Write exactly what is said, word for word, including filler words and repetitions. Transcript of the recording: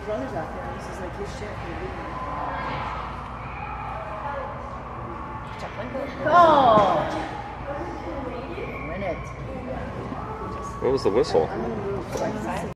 brother's out there. This is like his shit. Oh! Win it. What was the whistle?